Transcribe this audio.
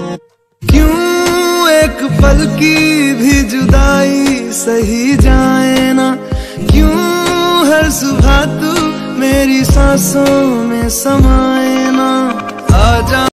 क्यों एक पल की भी जुदाई सही जाए ना, क्यों हर सुबह तू मेरी सांसों में समाए ना। आजा